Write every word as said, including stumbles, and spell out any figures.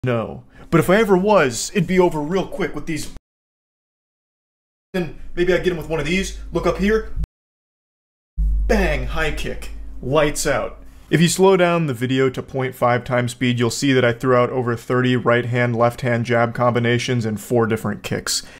No. But if I ever was, it'd be over real quick with these. Then maybe I'd get him with one of these, look up here, bang, high kick, lights out. If you slow down the video to zero point five times speed, you'll see that I threw out over thirty right hand, left hand jab combinations and four different kicks.